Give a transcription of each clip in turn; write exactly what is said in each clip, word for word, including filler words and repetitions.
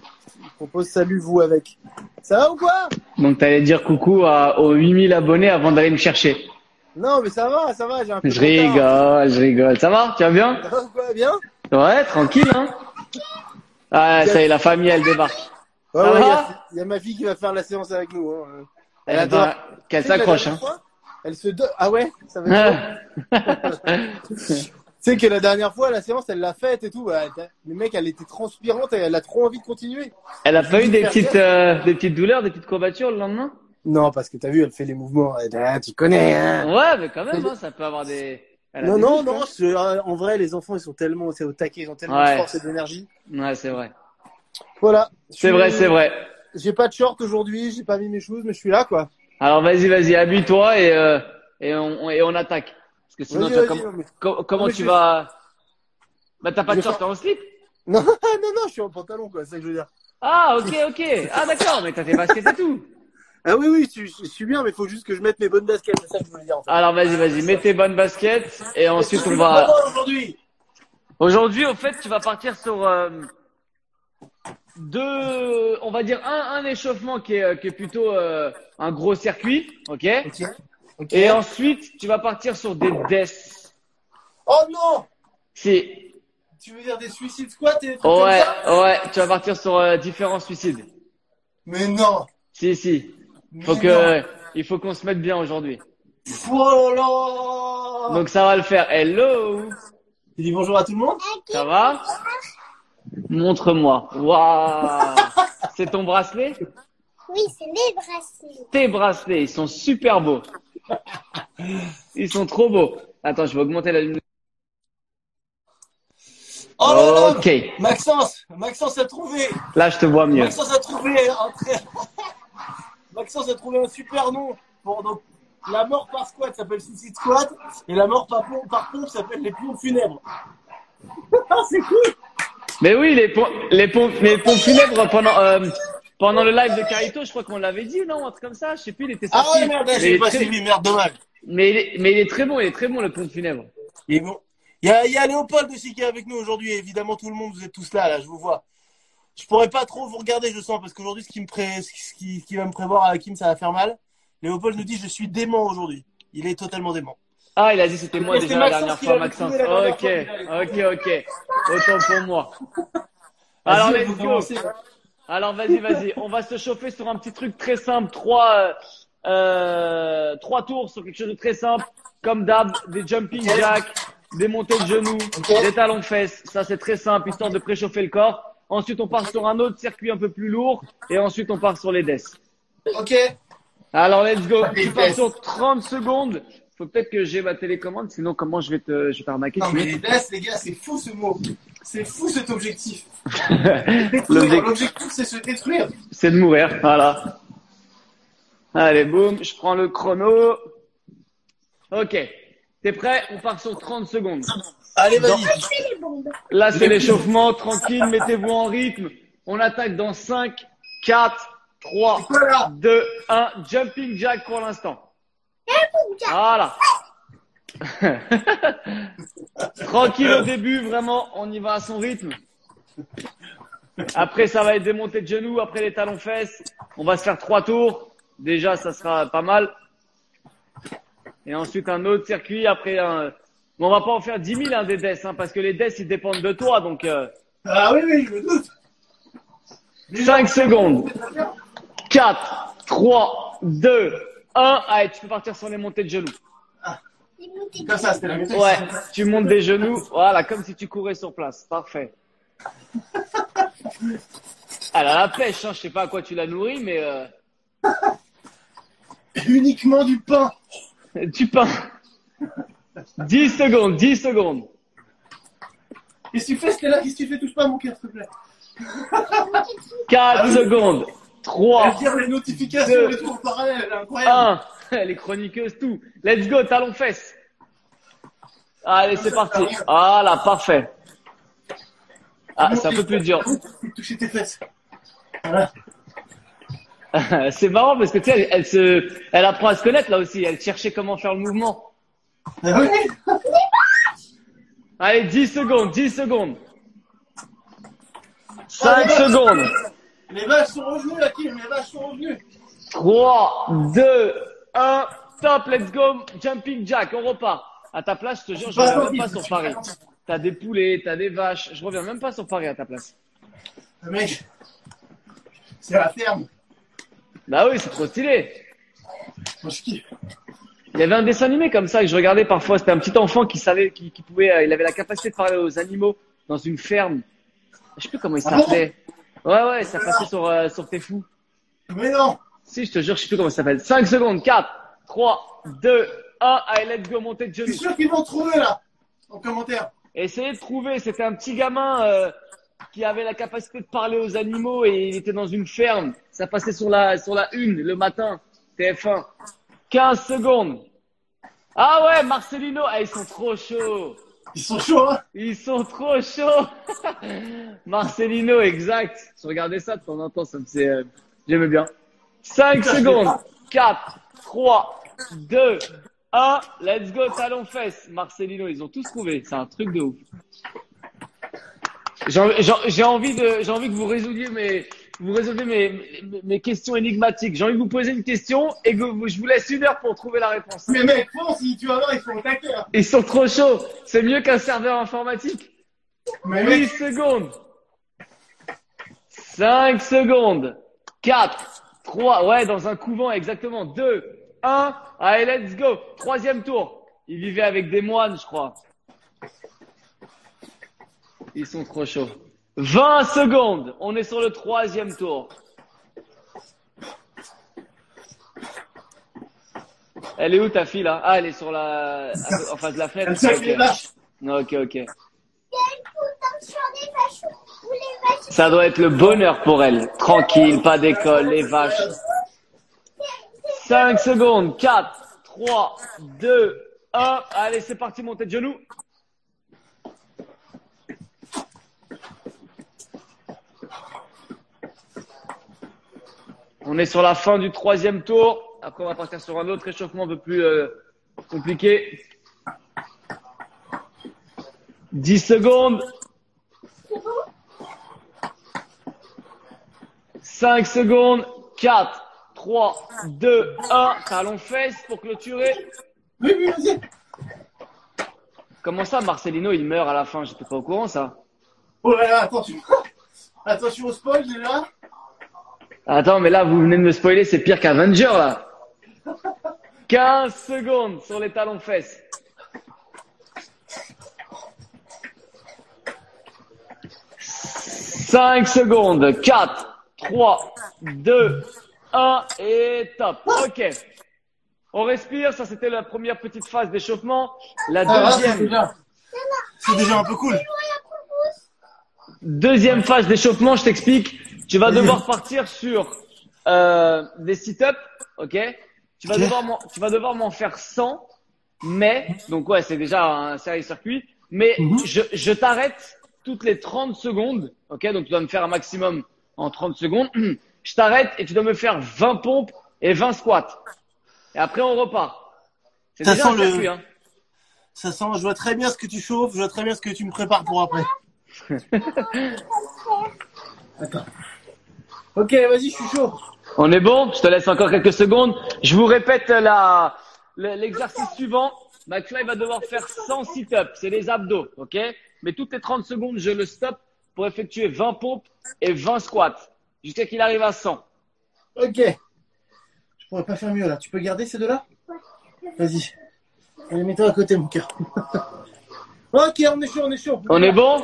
Je propose salut vous avec. Ça va ou quoi? Donc, t'allais dire coucou à, aux huit mille abonnés avant d'aller me chercher. Non, mais ça va, ça va, j'ai un peu Je de retard. rigole, je rigole. Ça va? Tu vas bien? Ça va ou quoi? Bien? Ouais, tranquille, hein? Ah, ça y est, la famille, elle débarque. Ouais, Ça ouais, il y va? a, il y a ma fille qui va faire la séance avec nous. Hein. Elle Eh adore. ben, qu'elle Tu sais que la s'accroche, dernière hein? fois, elle se donne. Ah ouais, ça va être Tu sais que la dernière fois, la séance, elle l'a faite et tout. Bah, le mec, elle était transpirante et elle a trop envie de continuer. Elle a Je lui pas dis eu de des faire petites, gaffe. euh, des petites douleurs, des petites courbatures le lendemain? Non, parce que t'as vu, elle fait les mouvements. Elle- ah, tu connais, hein. Ouais, mais quand même, hein, ça peut avoir des, elle a Non, des non, muscles, non. hein. je- euh, en vrai, les enfants, ils sont tellement, c'est au taquet, ils ont tellement de Ouais, force et d'énergie. ouais, c'est vrai. Voilà. Je C'est vrai, c'est suis- vrai. J'ai pas de short aujourd'hui, j'ai pas mis mes choses, mais je suis là, quoi. Alors, vas-y, vas-y, habille-toi et, euh, et on, et on attaque. Parce que sinon, Vas-y, tu vas, vas-y. com- Non, mais, com- non, comment mais tu je vais, vas, bah, t'as je pas de vais short, faire. t'es en slip? Non, non, non, je suis en pantalon, quoi. C'est ça que je veux dire. Ah, ok, ok. Ah, d'accord, mais t'as tes baskets et tout. Ah oui, oui, je, je suis bien, mais il faut juste que je mette mes bonnes baskets. C'est ça que je voulais dire, en fait. Alors, vas-y, vas-y, mets tes bonnes baskets et Est-ce que ensuite tu on fais va. comment aujourd'hui? Aujourd'hui, au fait, tu vas partir sur euh, deux, on va dire un, un échauffement qui est, euh, qui est plutôt euh, un gros circuit, ok? Ok. Ok. Et ensuite, tu vas partir sur des deaths. Oh non! C'est, Tu veux dire des suicides squats et des trucs comme ouais, ça? ouais, tu vas partir sur euh, différents suicides. Mais non! Si, si. Mais Faut non! que, il faut qu'on se mette bien aujourd'hui. Oh là là! Donc ça va le faire. Hello, Tu dis bonjour à tout le monde? ça va? Montre-moi. Waouh, c'est ton bracelet? Oui, c'est les bracelets. Tes bracelets, ils sont super beaux. Ils sont trop beaux. Attends, je vais augmenter la lumière. Oh là là! Ok, Maxence! Maxence a trouvé! là je te vois mieux. Maxence a trouvé un très... Maxence a trouvé un super nom pour donc la mort par squat s'appelle suicide squat et la mort par pompe, par pompe s'appelle les pompes funèbres. Ah, c'est cool! Mais oui, les pompes, les pompes, les pompes funèbres pendant euh, pendant le live de Carito, je crois qu'on l'avait dit, non, un truc comme ça. Je sais plus, il était Ah sorti. ouais, merde, Mais il j'ai est pas très- suivi, merde, dommage. mais il est, mais il est très bon, il est très bon le pompe funèbre. Et bon. Il y a, il y a Léopold aussi qui est avec nous aujourd'hui, et évidemment tout le monde, vous êtes tous là, là, je vous vois. Je pourrais pas trop vous regarder, je sens, parce qu'aujourd'hui, ce qui me pré... ce qui, ce qui va me prévoir à Hakim, ça va faire mal. Léopold nous dit, je suis dément aujourd'hui. Il est totalement dément. Ah, il a dit c'était moi C'était déjà la Maxence dernière qui fois, l'avait Maxence. trouvé la dernière Ok, fois qu'il avait ok, ok. Autant pour moi. Alors, Vas-y, let's on peut go. commencer. Alors, vas-y, vas-y. On va se chauffer sur un petit truc très simple. Trois, euh, euh, trois tours sur quelque chose de très simple. Comme d'hab, des jumping jacks, des montées de genoux, Ok. des talons fesses. Ça, c'est très simple, histoire de préchauffer le corps. Ensuite, on part sur un autre circuit un peu plus lourd. Et ensuite, on part sur les deaths. Ok. Alors, let's go. Les Tu pars deaths. sur trente secondes. Faut peut-être que j'ai ma télécommande, sinon comment je vais te, je vais t'arnaquer. Non, tu mais veux les deaths, les gars, c'est fou ce mot. C'est fou cet objectif. Détruire. L'objectif, L'objectif, c'est se détruire. c'est de mourir. Voilà. Allez, boum. Je prends le chrono. Ok. T'es prêt? On part sur trente secondes. Allez, vas-y. C'est les bombes. Là, c'est l'échauffement. Tranquille. Mettez-vous en rythme. On attaque dans cinq, quatre, trois, Voilà. deux, un. Jumping jack pour l'instant. Voilà. Tranquille au début, vraiment, on y va à son rythme. Après, ça va être des montées de genoux, après les talons fesses. On va se faire trois tours. Déjà, ça sera pas mal. Et ensuite, un autre circuit. Après, un... bon, on va pas en faire dix mille hein, des deaths, hein, parce que les deaths, ils dépendent de toi. Donc, euh... Ah oui, oui, je me doute. cinq secondes. quatre, trois, deux, un. Allez, tu peux partir sur les montées de genoux. Les montées Comme ça, c'était la méthode. Ouais, tu montes des genoux. Voilà, comme si tu courais sur place. Parfait. Elle a la pêche, hein. Je sais pas à quoi tu la nourris, mais euh... Uniquement du pain. tu peins. dix secondes, dix secondes. Qu'est-ce que tu fais, Stella? Qu'est-ce que tu fais? Touche pas à mon cœur, s'il te plaît. quatre secondes. trois, Elle tire les notifications, deux, les tours parallèles, elle est incroyable. un. Les chroniqueuses, tout. Let's go, talons fesses. Allez, c'est parti. Voilà, parfait. Ah, c'est un peu plus dur. Toucher tes fesses. Voilà. C'est marrant parce que tu sais, elle, elle se, elle apprend à se connaître là aussi. Elle cherchait comment faire le mouvement. Ah oui. Allez, dix secondes, dix secondes. cinq secondes. Les vaches sont revenues, là, Kim. Les vaches sont revenues. trois, deux, un, top, let's go, jumping jack, on repart. À ta place, je te jure, je reviens même pas sur Paris. T'as des poulets, t'as des vaches, je reviens même pas sur Paris à ta place. Le mec, c'est la ferme. Bah oui, c'est trop stylé. Moi, je kiffe. Il y avait un dessin animé comme ça que je regardais parfois. C'était un petit enfant qui savait, qui, qui pouvait, euh, il avait la capacité de parler aux animaux dans une ferme. Je sais plus comment il Ah bon s'appelait. Ouais, ouais, ça passait sur, euh, sur T'es fou. Mais non. Si, je te jure, je sais plus comment ça s'appelle. cinq secondes, quatre, trois, deux, un, allez, let's go, montez de Je genoux. suis sûr qu'ils vont trouver, là, en commentaire. Essayez de trouver, c'était un petit gamin euh, qui avait la capacité de parler aux animaux et il était dans une ferme. Ça passait sur la, sur la une le matin, T F un. quinze secondes. Ah ouais, Marcelino, ah, ils sont trop chauds. Ils sont chauds, hein. Ils sont trop chauds. Marcelino, exact. Je regardais ça de temps en temps, ça me faisait, euh, j'aimais bien. cinq secondes. quatre, trois, deux, un. Let's go, talon fesse. Marcelino, ils ont tous trouvé. C'est un truc de ouf. J'ai j'ai- j'ai envie de, j'ai envie que vous résolviez mes, vous résolvez mes, mes, mes questions énigmatiques. J'ai envie de vous poser une question et que vous- je vous laisse une heure pour trouver la réponse. Mais mec, pense, si tu vas voir, ils sont au taquet, hein. Ils sont trop chauds. C'est mieux qu'un serveur informatique. Mais huit mec, secondes. cinq secondes. quatre, trois, ouais, dans un couvent, exactement. deux, un, allez, let's go. Troisième tour. Ils vivaient avec des moines, je crois. Ils sont trop chauds. vingt secondes. On est sur le troisième tour. Elle est où ta fille là? Ah, elle est sur la, en face de la fenêtre. elle sait que les Ok, vaches. ok. ok. Il y a une potence sur les vaches. Où les vaches. Ça doit être le bonheur pour elle. Tranquille, pas d'école, les vaches. cinq secondes. quatre, trois, deux, un. Allez, c'est parti, montez de genoux. On est sur la fin du troisième tour. Après, on va partir sur un autre échauffement un peu plus euh, compliqué. dix secondes. cinq secondes. quatre, trois, deux, un. Talon fesse pour clôturer. Oui, oui, vas-y. Comment ça, Marcelino, il meurt à la fin? J'étais pas au courant, ça. Oh là là, attention. Attention au spoil, déjà. Attends, mais là, vous venez de me spoiler, c'est pire qu'Avenger, là. quinze secondes sur les talons fesses. cinq secondes. quatre, trois, deux, un et top. Ok. On respire. Ça, c'était la première petite phase d'échauffement. La Ah, là, c'est deuxième, déjà, c'est déjà un peu cool. deuxième phase d'échauffement, je t'explique. Tu vas devoir partir sur euh, des sit-ups, ok? Tu vas Ok. devoir m'en, tu vas devoir m'en faire cent, mais donc ouais, c'est déjà un sérieux circuit. Mais Mhm. je, je t'arrête toutes les trente secondes, ok? Donc tu dois me faire un maximum en trente secondes. Je t'arrête et tu dois me faire vingt pompes et vingt squats. Et après on repart. C'est Ça déjà sent un le- circuit, hein. Ça sent, je vois très bien ce que tu chauffes, je vois très bien ce que tu me prépares pour après. Attends. Ok, vas-y, je suis chaud. On est bon? Je te laisse encore quelques secondes. Je vous répète la, le- l'exercice suivant. McFly va devoir faire cent sit-ups. C'est les abdos, ok? Mais toutes les trente secondes, je le stoppe pour effectuer vingt pompes et vingt squats. Jusqu'à qu'il arrive à cent. Ok. Je pourrais pas faire mieux là. Tu peux garder ces deux-là? Vas-y. Allez, mets-toi à côté, mon cœur. Ok, on est chaud, on est chaud. On est bon?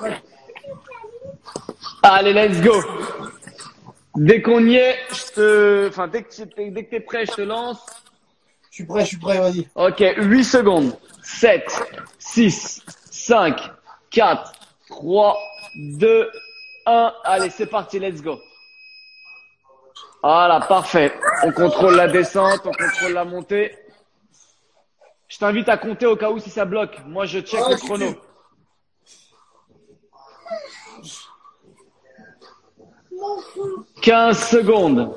Allez, let's go. Dès qu'on y est, je te, enfin, dès que tu- dès que t'es prêt, je te lance. Je suis prêt, je suis prêt, vas-y. Ok, huit secondes. sept, six, cinq, quatre, trois, deux, un. Allez, c'est parti, let's go. Voilà, parfait. On contrôle la descente, on contrôle la montée. Je t'invite à compter au cas où si ça bloque. Moi, je check le chrono. quinze secondes.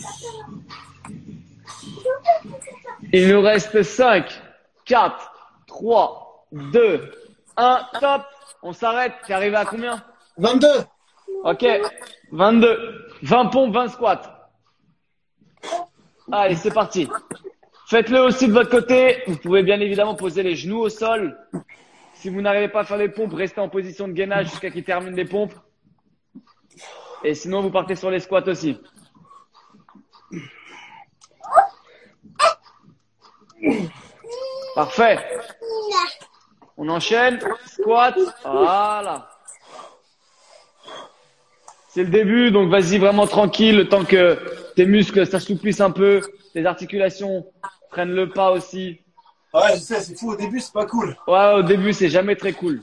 Il nous reste cinq, quatre, trois, deux, un, top. On s'arrête. T'es arrivé à combien? vingt-deux. Ok, vingt-deux. vingt pompes, vingt squats. Allez, c'est parti. Faites-le aussi de votre côté. Vous pouvez bien évidemment poser les genoux au sol. Si vous n'arrivez pas à faire les pompes, restez en position de gainage jusqu'à qu'il termine les pompes. Et sinon, vous partez sur les squats aussi. Parfait. On enchaîne. Squat. Voilà. C'est le début, donc vas-y vraiment tranquille, le temps que tes muscles s'assouplissent un peu, tes articulations prennent le pas aussi. Ouais, je sais, c'est fou. Au début, c'est pas cool. Ouais, au début, c'est jamais très cool.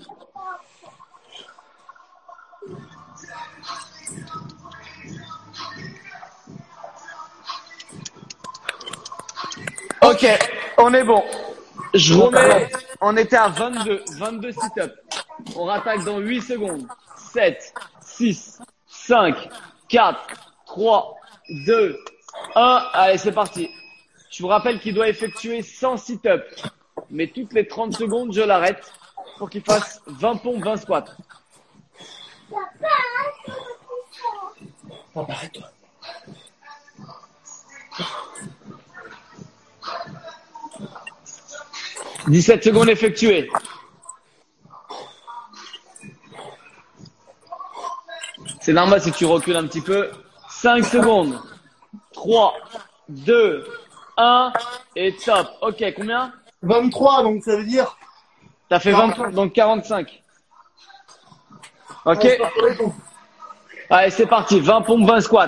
Ok, on est bon. Je remets, on était à vingt-deux, vingt-deux sit-ups. On rattaque dans huit secondes. sept, six, cinq, quatre, trois, deux, un. Allez, c'est parti. Je vous rappelle qu'il doit effectuer cent sit-ups. Mais toutes les trente secondes, je l'arrête pour qu'il fasse vingt pompes, vingt squats. Non, arrête-toi. dix-sept secondes effectuées. C'est normal si tu recules un petit peu. cinq secondes. trois, deux, un et top. Ok, combien? vingt-trois, donc ça veut dire. T'as fait vingt, donc quarante-cinq. Ok. Ouais, c'est pas pour les pompes. Allez, c'est parti. vingt pompes, vingt squats.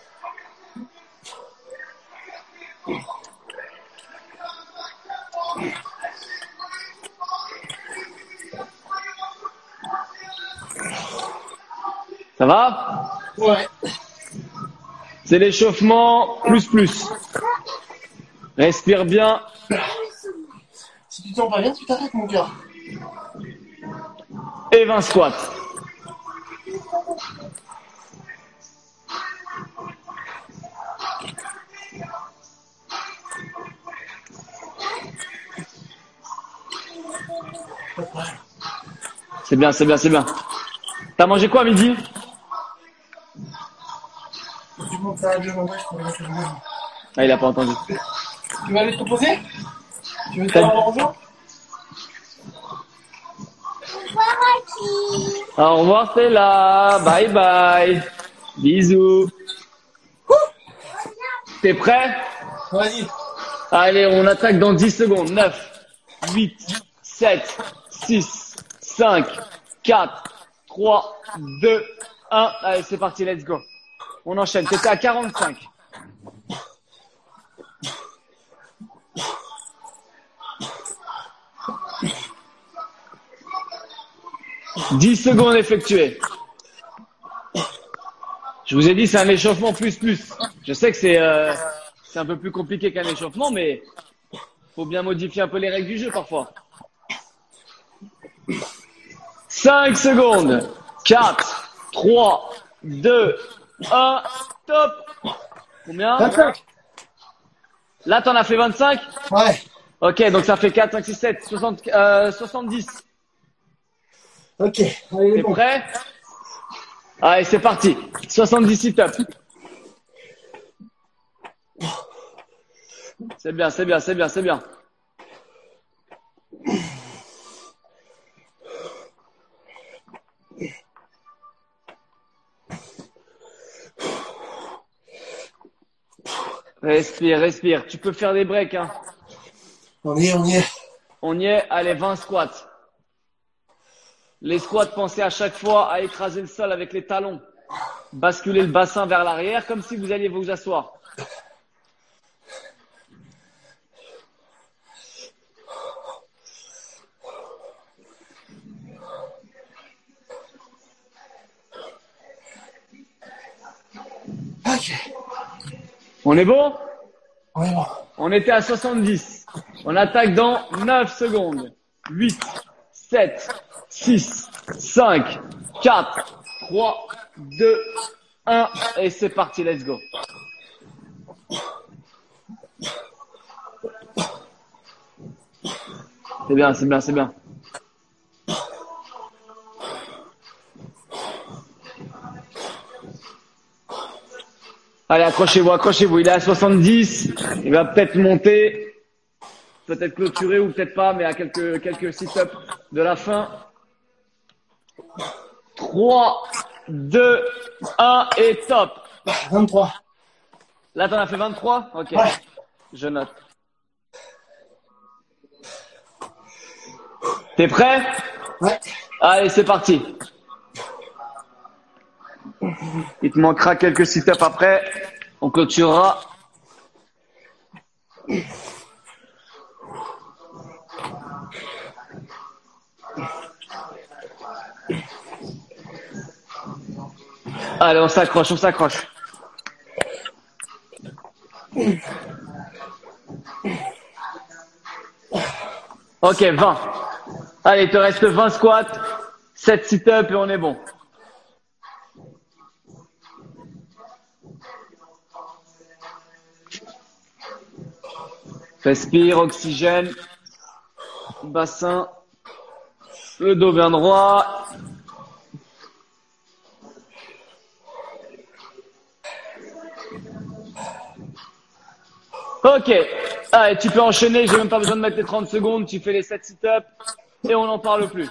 Ça va? Ouais. C'est l'échauffement plus plus. Respire bien. Si tu te sens pas bien, tu t'arrêtes, mon cœur. Et vingt squats. C'est bien, c'est bien, c'est bien. T'as mangé quoi à midi? Tu montes ça à deux endroits, je pourrais mettre le même. Ah, il a pas entendu. Tu vas aller te reposer? Tu veux te faire un bonjour? Au revoir Stella. Bye bye. Bisous. T'es prêt? Vas-y. Allez, on attaque dans dix secondes. neuf, huit, sept, six, cinq, quatre, trois, deux, un. Allez, c'est parti, let's go. On enchaîne. T'étais à quarante-cinq. dix secondes effectuées. Je vous ai dit, c'est un échauffement plus plus. Je sais que c'est euh, c'est un peu plus compliqué qu'un échauffement, mais faut bien modifier un peu les règles du jeu parfois. cinq secondes. quatre, trois, deux, un. Top. Combien? vingt-cinq. Là, t'en as fait vingt-cinq? Ouais. Ok, donc ça fait quatre, cinq, six, sept, soixante, euh, soixante-dix. Ok. Allez, T'es bon. prêt? Allez, c'est parti. soixante-dix sit-ups. C'est bien, c'est bien, c'est bien, c'est bien. Respire, respire. Tu peux faire des breaks, hein. On y est, on y est. On y est. Allez, vingt squats. Les squats, pensez à chaque fois à écraser le sol avec les talons. Basculer le bassin vers l'arrière comme si vous alliez vous asseoir. Ok. On est bon? On est bon. On était à soixante-dix. On attaque dans neuf secondes. huit, sept, six, cinq, quatre, trois, deux, un. Et c'est parti, let's go. C'est bien, c'est bien, c'est bien. Allez, accrochez-vous, accrochez-vous. Il est à soixante-dix. Il va peut-être monter, peut-être clôturer ou peut-être pas, mais à quelques, quelques sit-ups de la fin. trois, deux, un et top. vingt-trois. Là, t'en as fait vingt-trois? Ok. Ouais. Je note. T'es prêt? Ouais. Allez, c'est parti. Il te manquera quelques sit-ups après. On clôturera. Allez, on s'accroche, on s'accroche. Ok, vingt. Allez, il te reste vingt squats, sept sit-ups et on est bon. Respire, oxygène, bassin, le dos bien droit. Ok, allez, tu peux enchaîner, j'ai même pas besoin de mettre les trente secondes, tu fais les sept sit-ups et on n'en parle plus.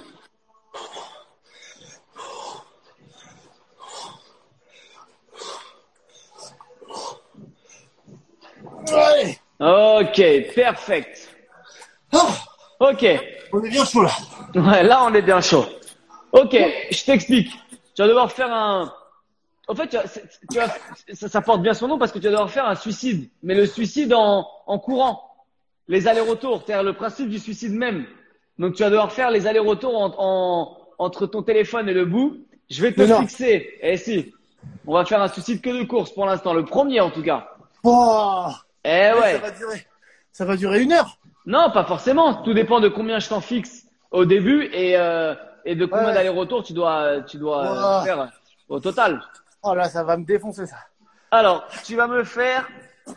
Allez. Ok, perfect. Oh, Ok, on est bien chaud là. ouais, là on est bien chaud. Ok, je t'explique. Tu vas devoir faire un... En fait, tu vas, tu vas, ça, ça porte bien son nom parce que tu vas devoir faire un suicide. Mais le suicide en, en courant. Les allers-retours, c'est-à-dire le principe du suicide même. Donc tu vas devoir faire les allers-retours en, en, entre ton téléphone et le bout. Je vais te Mais non. fixer. Eh si, on va faire un suicide que de course pour l'instant. Le premier en tout cas. Oh. Eh Ça ouais. va durer. Ça va durer une heure. Non, pas forcément. Tout dépend de combien je t'en fixe au début et, euh, et de combien Ouais. d'allers-retours tu dois, tu dois euh, Wow. faire au total. Oh là, ça va me défoncer ça. Alors, tu vas me faire...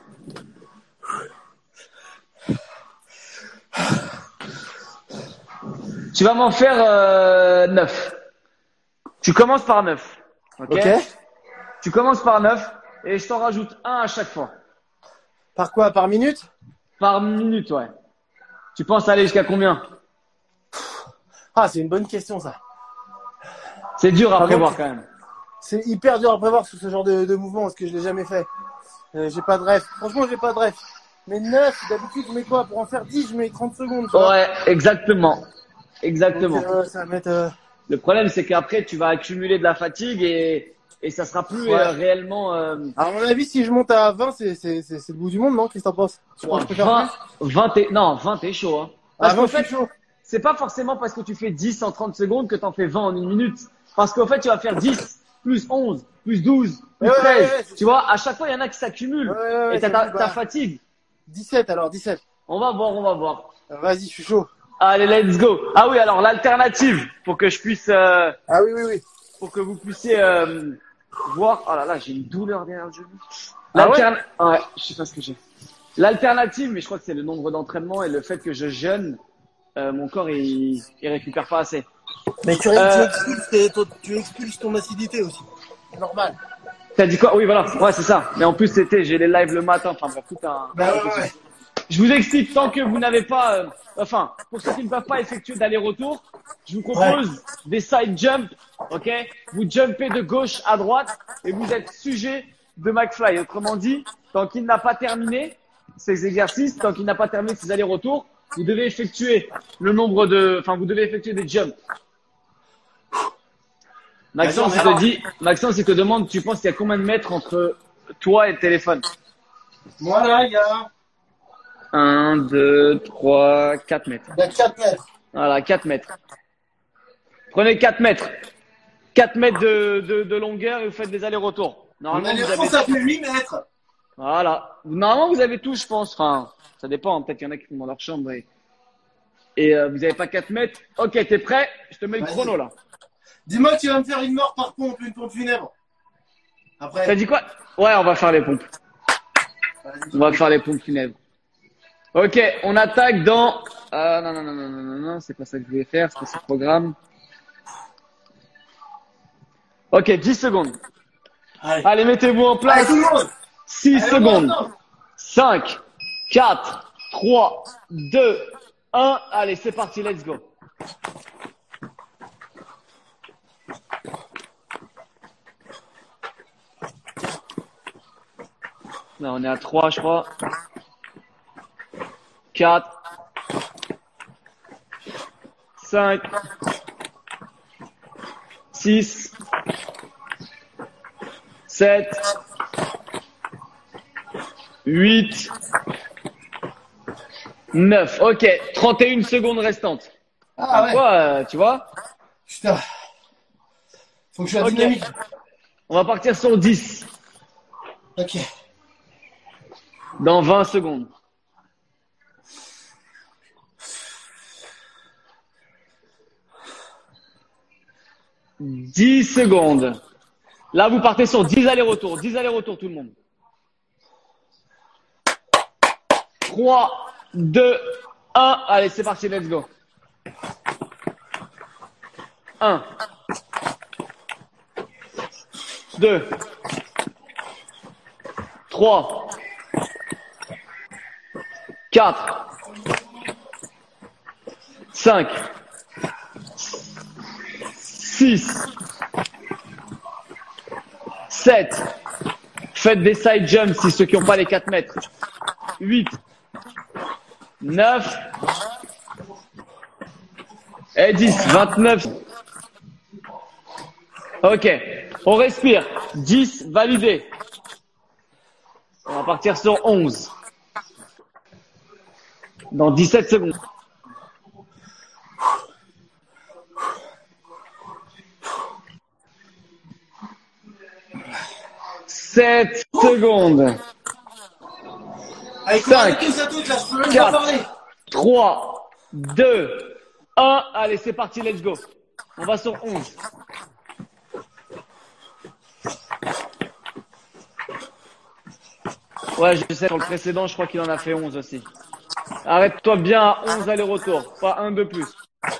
Tu vas m'en faire euh, neuf. Tu commences par neuf. Ok. Ok. Tu commences par neuf et je t'en rajoute un à chaque fois. Par quoi? Par minute? Par minute, ouais. Tu penses aller jusqu'à combien? Ah, c'est une bonne question ça. C'est dur à Par prévoir contre, quand même. C'est hyper dur à prévoir sous ce genre de, de mouvement parce que je l'ai jamais fait. Euh, j'ai pas de ref. Franchement, j'ai pas de ref. Mais neuf, d'habitude, je mets quoi? Pour en faire dix, je mets trente secondes. Tu vois. Ouais, exactement. Exactement. Donc, euh, ça va mettre. Euh... Le problème, c'est qu'après, tu vas accumuler de la fatigue et, et ça sera plus Ouais. euh, réellement... Euh, À mon avis, si je monte à vingt, c'est c'est c'est c'est le bout du monde, non? Qu'est-ce que t'en penses? Tu penses que je peux faire vingt, plus? vingt et, non, vingt, t'es chaud. Hein. À Parce vingt, qu'en je suis fait, chaud. c'est pas forcément parce que tu fais dix en trente secondes que tu en fais vingt en une minute. Parce qu'en fait, tu vas faire dix, plus onze, plus douze, plus Ouais, ouais, treize. ouais, ouais, c'est Tu vois, à chaque fois, il y en a qui s'accumulent. Ouais, ouais, ouais, et t'as c'est ta, bon, bah. ta fatigue. dix-sept alors, dix-sept. On va voir, on va voir. Euh, Vas-y, je suis chaud. Allez, let's go. Ah oui, alors l'alternative, pour que je puisse, euh, Ah oui, oui, oui. pour que vous puissiez euh, voir. Oh là là, j'ai une douleur derrière le genou. Ah ouais? L'alterna- ouais, je sais pas ce que j'ai. L'alternative, mais je crois que c'est le nombre d'entraînements et le fait que je jeûne, euh, mon corps il, il récupère pas assez. Mais tu, Euh, tu, expulses, tes- ton- tu expulses ton acidité aussi. C'est normal. T'as dit quoi? Oui, voilà. Ouais, c'est ça. Mais en plus, c'était, j'ai les lives le matin. Enfin, bref, tout un. Bah ouais, ouais, ouais. Je vous explique, tant que vous n'avez pas, euh, enfin, pour ceux qui ne peuvent pas effectuer d'aller-retour, je vous propose des side jumps, ok? Vous jumpez de gauche à droite et vous êtes sujet de McFly. Autrement dit, tant qu'il n'a pas terminé ces exercices, tant qu'il n'a pas terminé ses allers-retours, vous devez effectuer le nombre de, enfin, vous devez effectuer des jumps. Maxence, il te dit, Maxence, il te demande, tu penses qu'il y a combien de mètres entre toi et le téléphone? Moi là, il y a, un, deux, trois, quatre mètres. il y a quatre mètres. Voilà, quatre mètres. Prenez quatre mètres. quatre mètres de, de, de longueur et vous faites des allers-retours. Normalement, vous avez... ça fait huit mètres. Voilà. Normalement, vous avez tout, je pense. Enfin, ça dépend. Peut-être qu'il y en a qui font dans leur chambre et, et euh, vous n'avez pas quatre mètres. Ok, t'es prêt? Je te mets le Vas-y. chrono là. Dis-moi que tu vas me faire une mort par pompe, une pompe funèbre. Après. T'as dit quoi? Ouais, on va faire les pompes. Vas-y. On va faire les pompes funèbres. Ok, on attaque dans... Ah non, non, non, non, non, non, non, c'est pas ça que je voulais faire, c'est pas ce programme. Ok, dix secondes. Allez. Allez, mettez-vous en Allez, place. tout le monde. six Allez, secondes. maintenant. cinq, quatre, trois, deux, un. Allez, c'est parti, let's go. Là, on est à trois, je crois. quatre, cinq, six, sept, huit, neuf. Ok, trente et une secondes restantes. Ah ouais. Quoi, euh, tu vois? Putain. Faut que je sois Ok. dynamique. On va partir sur dix Ok. dans vingt secondes. dix secondes. Là, vous partez sur dix allers-retours. dix allers-retours, tout le monde. trois, deux, un. Allez, c'est parti, let's go. un, deux, trois, quatre, cinq, six, sept. Faites des side jumps si ceux qui n'ont pas les quatre mètres. huit, neuf et dix. vingt-neuf. Ok, on respire. dix, validé. On va partir sur onze. Dans dix-sept secondes. sept secondes. Allez, Cinq, courez tous à toutes là, je peux même pas quatre. parler. trois, deux, un. Allez, c'est parti, let's go. On va sur onze. Ouais, je sais, sur le précédent, je crois qu'il en a fait onze aussi. Arrête-toi bien à onze allers-retours, pas un de plus.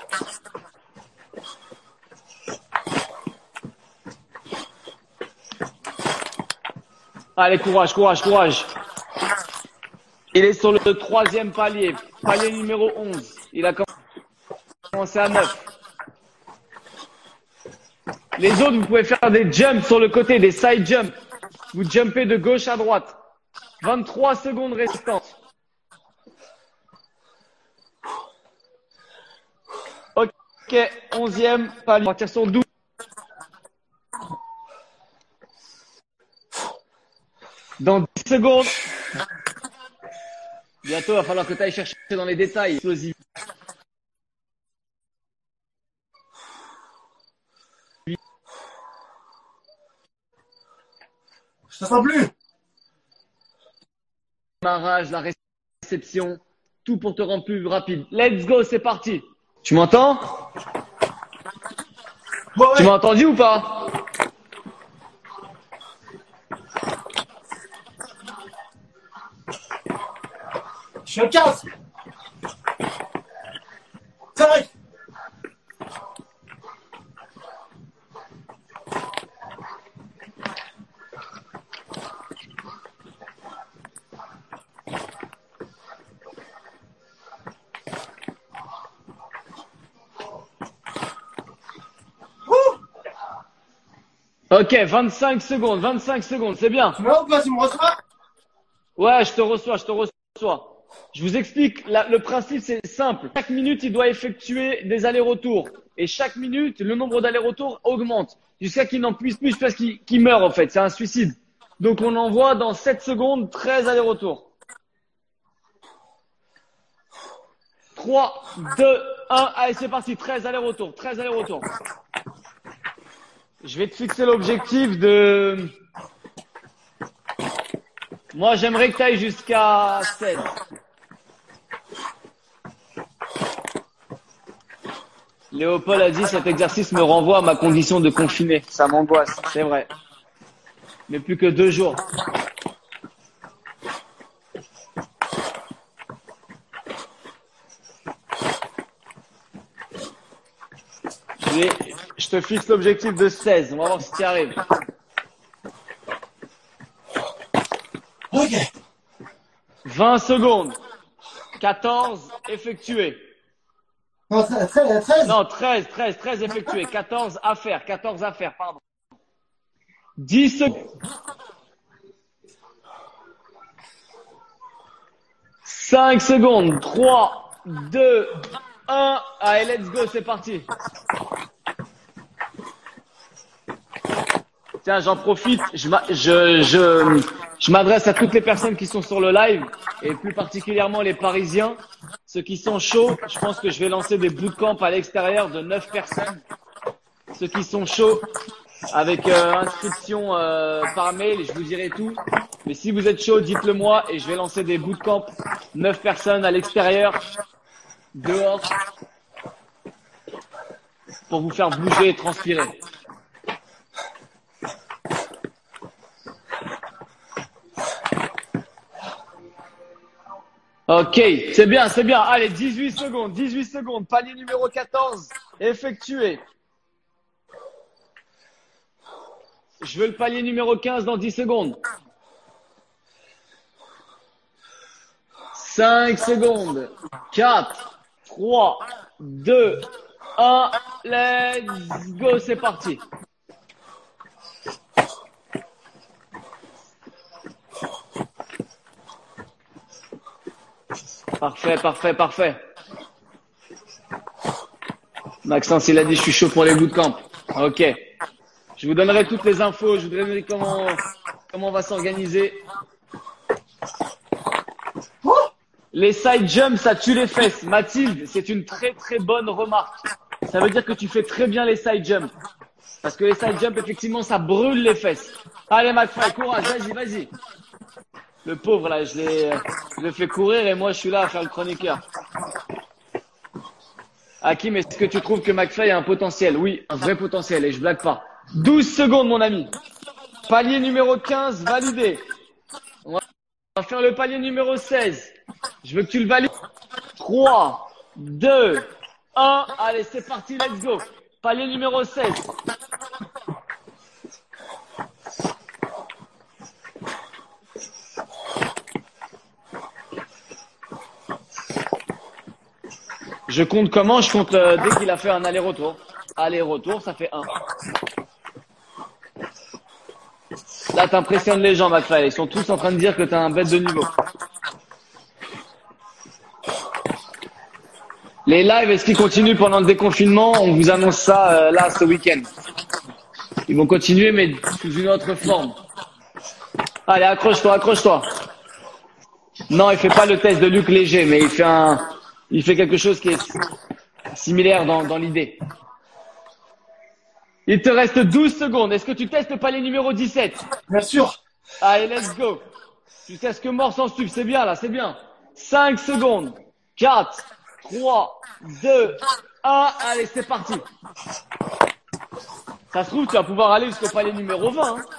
Allez, courage, courage, courage. Il est sur le troisième palier, palier numéro onze. Il a commencé à neuf. Les autres, vous pouvez faire des jumps sur le côté, des side jumps. Vous jumpez de gauche à droite. vingt-trois secondes restantes. Ok, onzième palier. On va partir sur douze. Dans dix secondes. Bientôt, il va falloir que tu ailles chercher dans les détails. Explosif. Je t'entends plus. Démarrage, la réception, tout pour te rendre plus rapide. Let's go, c'est parti. Tu m'entends? Ouais, ouais. Tu m'as entendu ou pas? Je suis à quinze. cinq. Ok, vingt-cinq secondes, vingt-cinq secondes, c'est bien. Tu m'as ou pas? Tu me reçois? Ouais, je te reçois, je te reçois. Je vous explique, la- le principe c'est simple. Chaque minute, il doit effectuer des allers-retours. Et chaque minute, le nombre d'allers-retours augmente. Jusqu'à qu'il n'en puisse plus, jusqu'à ce qu'il qu'il meure en fait. C'est un suicide. Donc on envoie dans sept secondes treize allers-retours. trois, deux, un. Allez, c'est parti. treize allers-retours. treize allers-retours. Je vais te fixer l'objectif de... Moi, j'aimerais que tu ailles jusqu'à seize. Léopold a dit cet exercice me renvoie à ma condition de confiné. Ça m'angoisse, c'est vrai. Mais plus que deux jours. Et je te fixe l'objectif de seize. On va voir si tu y arrives. Ok. vingt secondes. quatorze effectués. Non, treize. Non, treize, treize, treize effectués. quatorze à faire. quatorze à faire, pardon. dix secondes. cinq secondes. trois, deux, un. Allez, let's go, c'est parti. Tiens, j'en profite. Je, je, je, je m'adresse à toutes les personnes qui sont sur le live et plus particulièrement les Parisiens. Ceux qui sont chauds, je pense que je vais lancer des bootcamps à l'extérieur de neuf personnes. Ceux qui sont chauds, avec euh, inscription euh, par mail, je vous dirai tout. Mais si vous êtes chaud, dites-le moi et je vais lancer des bootcamps. neuf personnes à l'extérieur, dehors, pour vous faire bouger et transpirer. Ok, c'est bien, c'est bien. Allez, dix-huit secondes, dix-huit secondes. Palier numéro quatorze, effectué. Je veux le palier numéro quinze dans dix secondes. cinq secondes. quatre, trois, deux, un. Let's go, c'est parti. Parfait, parfait, parfait. Maxence, il a dit je suis chaud pour les bootcamps. Ok. Je vous donnerai toutes les infos. Je vous donnerai comment, comment on va s'organiser. Les side jumps, ça tue les fesses. Mathilde, c'est une très très bonne remarque. Ça veut dire que tu fais très bien les side jumps. Parce que les side jumps, effectivement, ça brûle les fesses. Allez, McFly, courage, vas-y, vas-y. Le pauvre, là, je l'ai, je le fais courir et moi, je suis là à faire le chroniqueur. Hakim, est-ce que tu trouves que McFly a un potentiel? Oui, un vrai potentiel et je blague pas. douze secondes, mon ami. Palier numéro quinze, validé. On va faire le palier numéro seize. Je veux que tu le valides. trois, deux, un. Allez, c'est parti, let's go. Palier numéro seize. Je compte comment? Je compte euh, dès qu'il a fait un aller-retour. Aller-retour, ça fait un. Là, t'impressionnes les gens, McFly. Ils sont tous en train de dire que t'as un bête de niveau. Les lives, est-ce qu'ils continuent pendant le déconfinement? On vous annonce ça euh, là, ce week-end. Ils vont continuer, mais sous une autre forme. Allez, accroche-toi, accroche-toi. Non, il fait pas le test de Luc Léger, mais il fait un, il fait quelque chose qui est similaire dans, dans l'idée. Il te reste douze secondes. Est-ce que tu testes le palier numéro dix-sept? Bien sûr. Allez, let's go. Jusqu'à ce que mort s'en suive. C'est bien là, c'est bien. cinq secondes. quatre, trois, deux, un. Allez, c'est parti. Ça se trouve, tu vas pouvoir aller jusqu'au palier numéro vingt. Hein.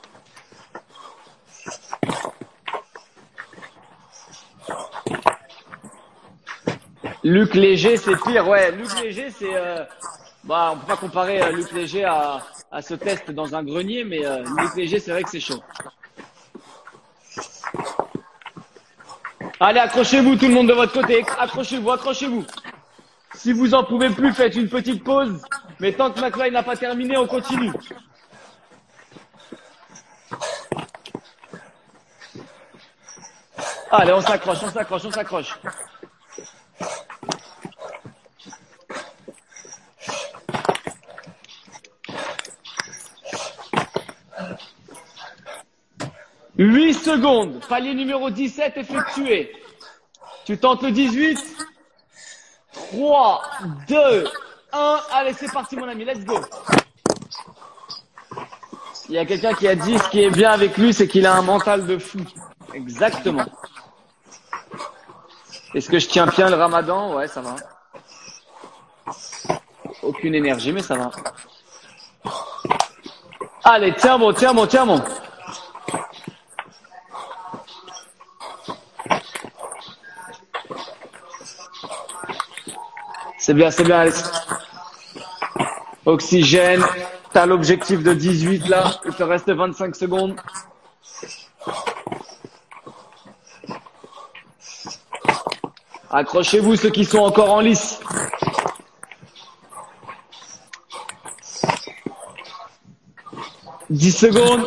Luc Léger, c'est pire. Ouais, Luc Léger, c'est... Euh... Bah, on peut pas comparer euh, Luc Léger à, à ce test dans un grenier, mais euh, Luc Léger, c'est vrai que c'est chaud. Allez, accrochez-vous tout le monde de votre côté. Accrochez-vous, accrochez-vous. Si vous en pouvez plus, faites une petite pause. Mais tant que McFly n'a pas terminé, on continue. Allez, on s'accroche, on s'accroche, on s'accroche. huit secondes. Palier numéro dix-sept effectué. Tu tentes le dix-huit. trois, deux, un. Allez, c'est parti, mon ami. Let's go. Il y a quelqu'un qui a dit ce qui est bien avec lui, c'est qu'il a un mental de fou. Exactement. Est-ce que je tiens bien le ramadan? Ouais, ça va. Aucune énergie, mais ça va. Allez, tiens bon, tiens bon, tiens bon. C'est bien, c'est bien, allez. Oxygène. T'as l'objectif de dix-huit là. Il te reste vingt-cinq secondes. Accrochez-vous ceux qui sont encore en lice. dix secondes.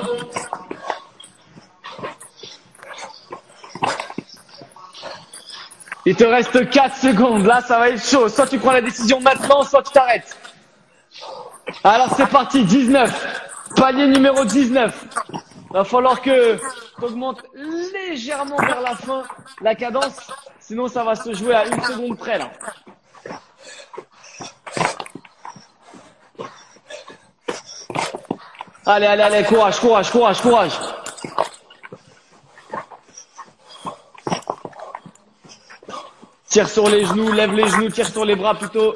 Il te reste quatre secondes. Là, ça va être chaud. Soit tu prends la décision maintenant, soit tu t'arrêtes. Alors, c'est parti. dix-neuf. Palier numéro dix-neuf. Va falloir que tu augmentes légèrement vers la fin la cadence. Sinon, ça va se jouer à une seconde près, là. Allez, allez, allez. Courage, courage, courage, courage. Tire sur les genoux, lève les genoux, tire sur les bras plutôt.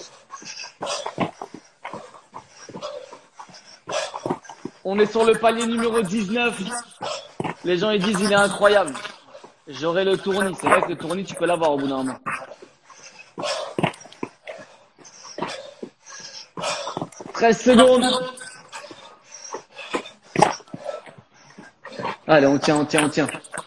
On est sur le palier numéro dix-neuf. Les gens ils disent il est incroyable. J'aurai le tournis. C'est vrai que le tournis tu peux l'avoir au bout d'un moment. treize secondes. Allez, on tient, on tient, on tient.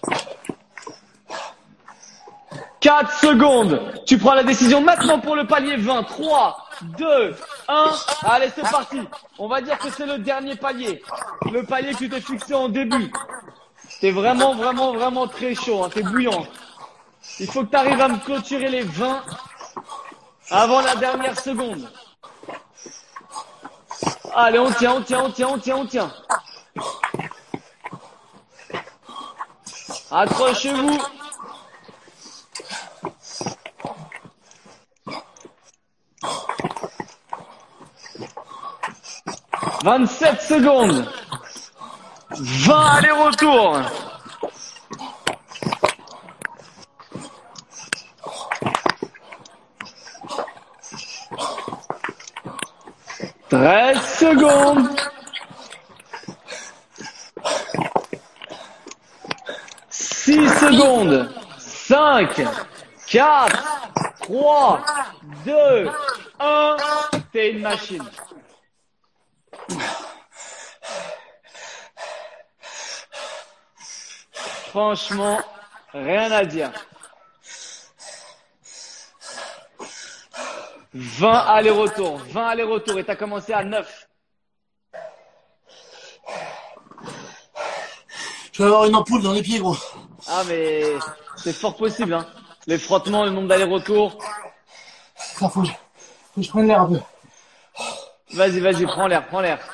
quatre secondes. Tu prends la décision maintenant pour le palier vingt. trois, deux, un. Allez, c'est parti. On va dire que c'est le dernier palier. Le palier que tu t'es fixé en début. T'es vraiment, vraiment, vraiment très chaud. Hein. T'es bouillant. Il faut que tu arrives à me clôturer les vingt avant la dernière seconde. Allez, on tient, on tient, on tient, on tient, on tient. Accrochez-vous. vingt-sept secondes. vingt allers-retours. treize secondes. six secondes. cinq, quatre, trois, deux, un. T'es une machine. Franchement, rien à dire. vingt allers-retours, vingt allers-retours et t'as commencé à neuf. Je vais avoir une ampoule dans les pieds, gros. Ah mais c'est fort possible, hein. Les frottements, le nombre d'allers-retours. Ça, faut que je, faut que je prenne l'air un peu. Vas-y, vas-y, prends l'air, prends l'air.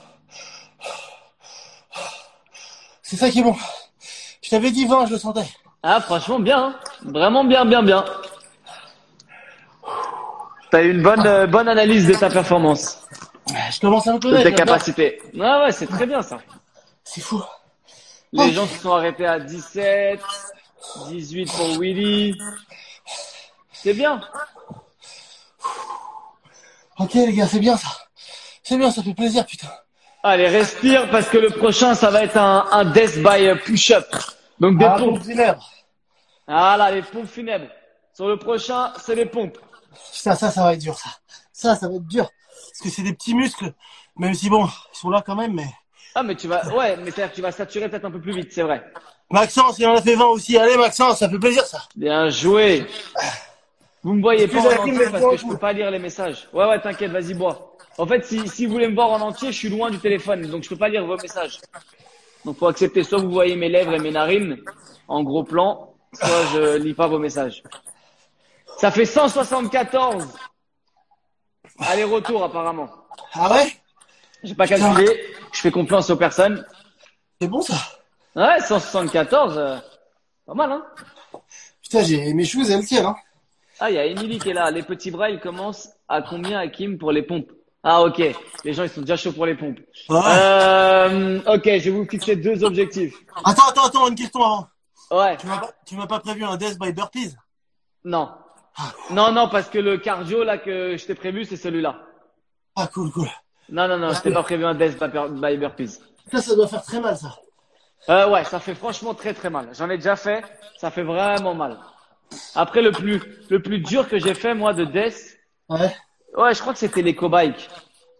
C'est ça qui est bon. Je t'avais dit vingt, je le sentais. Ah, franchement, bien, hein. Vraiment bien, bien, bien. T'as eu une bonne, euh, bonne analyse de ta performance, Je commence à me de connaître. tes là-dedans. capacités. Ouais, ouais, c'est très bien ça. C'est fou. Les gens se sont arrêtés à dix-sept, dix-huit pour Willy. C'est bien. Ok, les gars, c'est bien ça. C'est bien, ça fait plaisir, putain. Allez, respire parce que le prochain, ça va être un, un death by push-up. Donc des Ah, pompes. pompe funèbre. Voilà, les pompes funèbres. Sur le prochain, c'est les pompes. Putain, ça, ça va être dur, ça. Ça, ça va être dur. Parce que c'est des petits muscles. Même si, bon, ils sont là quand même, mais... Ah, mais tu vas, ouais, mais c'est-à-dire que tu vas saturer peut-être un peu plus vite, c'est vrai. Maxence, il en a fait vingt aussi. Allez, Maxence, ça fait plaisir, ça. Bien joué. Vous me voyez pas Excuse en la team, entier mais parce bois que un je coup. peux pas lire les messages. Ouais, ouais, t'inquiète, vas-y, bois. En fait, si, si vous voulez me voir en entier, je suis loin du téléphone, donc je peux pas lire vos messages. Donc, faut accepter soit vous voyez mes lèvres et mes narines en gros plan, soit je lis pas vos messages. Ça fait cent soixante-quatorze aller-retour apparemment. Ah ouais? J'ai pas calculé, je fais confiance aux personnes. C'est bon, ça. Ouais, cent soixante-quatorze, euh, pas mal, hein. Putain, j'ai mes choses, elles tiennent, hein. Ah, il y a Émilie qui est là. Les petits bras, ils commencent à combien, Hakim, pour les pompes? Ah, ok. Les gens, ils sont déjà chauds pour les pompes. Ouais. Euh, ok, je vais vous fixer deux objectifs. Attends, attends, attends, une question avant. Ouais. Tu m'as pas, tu m'as pas prévu un death by burpees? Non. Non, non, parce que le cardio, là, que je t'ai prévu, c'est celui-là. Ah, cool, cool. Non, non, non, je t'ai pas prévu un death by burpees. Ça, ça doit faire très mal, ça. Euh, ouais, ça fait franchement très, très mal. J'en ai déjà fait. Ça fait vraiment mal. Après, le plus, le plus dur que j'ai fait, moi, de death, Ouais. ouais, je crois que c'était l'éco-bike.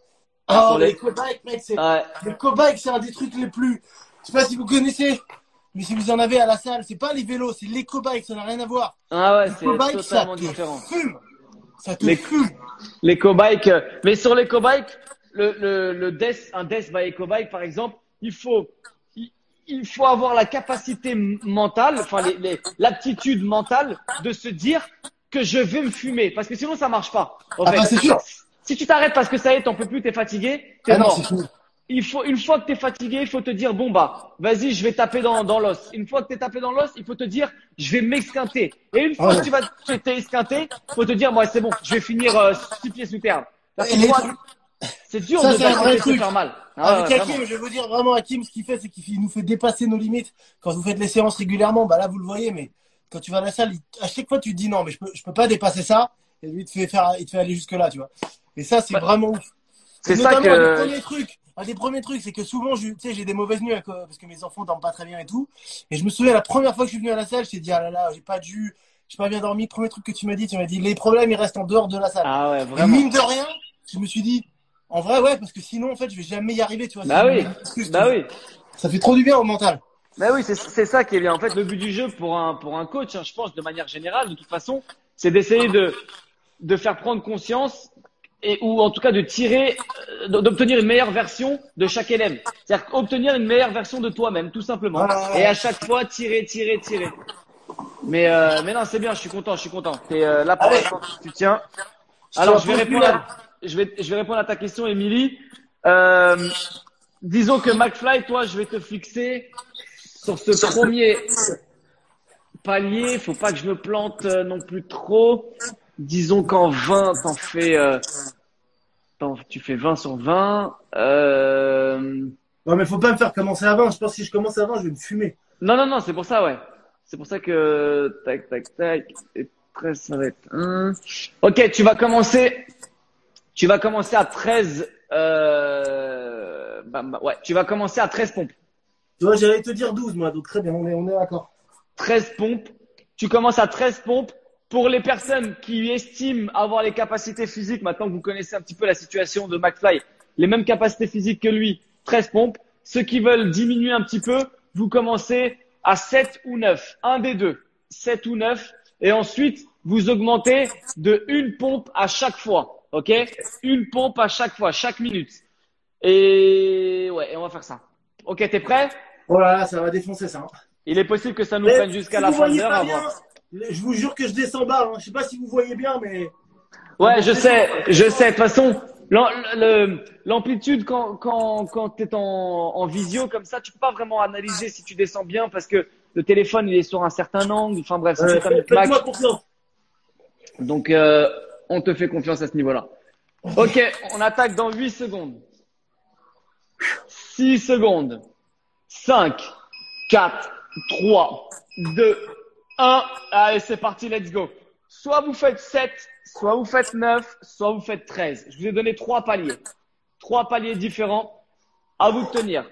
Ah, Sur mais les- les co-bikes, mec, c'est, Ouais. les co-bikes, c'est un des trucs les plus, je sais pas si vous connaissez, mais si vous en avez à la salle, c'est pas les vélos, c'est les co-bikes, ça n'a rien à voir. Ah ouais, Les c'est co-bikes, ça totalement te différent. fume. Ça te Les- fume. Les co-bikes, euh, mais sur les co-bikes, le, le, le death, un death by co-bike, par exemple, il faut, il, il faut avoir la capacité m- mentale, enfin, les, les, l'aptitude mentale de se dire que je vais me fumer. Parce que sinon, ça marche pas. En Ah fait, bah, c'est sûr. si tu t'arrêtes parce que ça y est, t'en peux plus, t'es fatigué, t'es Ah non, mort. c'est fou. Il faut, une fois que t'es fatigué, il faut te dire, bon bah, vas-y, je vais taper dans, dans l'os. Une fois que t'es tapé dans l'os, il faut te dire, je vais m'esquinter. Et une fois Ouais. que tu vas tu t'es esquinté, faut te dire, moi c'est bon, je vais finir euh, six pieds sous terre. Parce Et que les toi, trucs- c'est dur Ça, de c'est un vrai d'accepter de se truc. faire mal. Ah ouais, Avec ouais, Hakim, vraiment. je vais vous dire vraiment, Hakim, ce qu'il fait, c'est qu'il nous fait dépasser nos limites. Quand vous faites les séances régulièrement, bah là, vous le voyez, mais quand tu vas à la salle, il- à chaque fois, tu te dis non, mais je peux, je peux pas dépasser ça. Et lui, il te fait faire, il te fait aller jusque là, tu vois. Et ça, c'est Ouais. vraiment ouf. C'est Et ça notamment, un des que, premiers trucs, un des premiers trucs, c'est que souvent, je, tu sais, j'ai des mauvaises nuits, quoi, parce que mes enfants dorment pas très bien et tout. Et je me souviens, la première fois que je suis venu à la salle, je t'ai dit, ah là là, j'ai pas dû, j'ai pas bien dormi. Premier truc que tu m'as dit, tu m'as dit, les problèmes, ils restent en dehors de la salle. ah ouais, Et vraiment. mine de rien, je me suis dit, en vrai, ouais, parce que sinon, en fait, je vais jamais y arriver, tu vois. si Bah je me oui, mets des excuses, bah tu- oui. Ça fait trop du bien au mental. Bah oui, c'est c'est ça qui est bien. En fait, le but du jeu pour un pour un coach, hein, je pense, de manière générale, de toute façon, c'est d'essayer de de faire prendre conscience et ou en tout cas de tirer, euh, d'obtenir une meilleure version de chaque élève. C'est-à-dire obtenir une meilleure version de toi-même, tout simplement. Ouais, ouais, ouais. Et à chaque fois, tirer, tirer, tirer. Mais euh, mais non, c'est bien. Je suis content, je suis content. T'es euh, là pour Allez. l'instant, tu tiens. Je Alors, tiens je vais pour le répondre final. à, je vais, je vais répondre à ta question, Émilie. Euh, disons que McFly, toi, je vais te fixer sur ce premier palier. Faut pas que je me plante euh, non plus trop. Disons qu'en vingt, t'en fais, euh, t'en- tu fais vingt sur vingt. Euh, Non, mais faut pas me faire commencer avant. Je pense que si je commence avant, je vais me fumer. non, non, non, c'est pour ça, ouais. C'est pour ça que, tac, tac, tac. Et treize, ça va être un. Ok, tu vas commencer. Tu vas commencer à treize. Euh, bah, bah, ouais, tu vas commencer à treize pompes. Tu vois, j'allais te dire douze, moi, donc très bien, on est, on est d'accord. treize pompes. Tu commences à treize pompes. Pour les personnes qui estiment avoir les capacités physiques, maintenant que vous connaissez un petit peu la situation de McFly, les mêmes capacités physiques que lui, treize pompes. Ceux qui veulent diminuer un petit peu, vous commencez à sept ou neuf. Un des deux. sept ou neuf. Et ensuite, vous augmentez de une pompe à chaque fois. OK? Une pompe à chaque fois, chaque minute. Et ouais, et on va faire ça. OK, t'es prêt? Oh là là, ça va défoncer ça. hein. Il est possible que ça nous Mais prenne jusqu'à si la vous fin de voyez l'heure pas à bien, voir. je vous jure que je descends bas. Hein. Je sais pas si vous voyez bien, mais. Ouais, je sais, je sais. De toute façon, l'am- le- l'amplitude quand quand quand t'es en en visio comme ça, tu peux pas vraiment analyser si tu descends bien parce que le téléphone il est sur un certain angle. Enfin bref, c'est Euh, tout un micmac. Faites-moi confiance. Donc euh, on te fait confiance à ce niveau-là. Ok, on attaque dans huit secondes. six secondes. cinq, quatre, trois, deux, un. Allez, c'est parti, let's go. Soit vous faites sept, soit vous faites neuf, soit vous faites treize. Je vous ai donné trois paliers. Trois paliers différents. À vous de tenir.